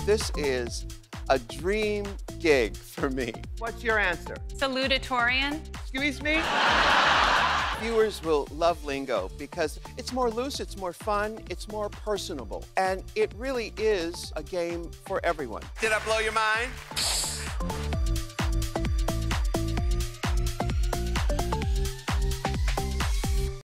This is a dream gig for me. What's your answer? Salutatorian. Excuse me? Viewers will love Lingo because it's more loose, it's more fun, it's more personable, and it really is a game for everyone. Did I blow your mind?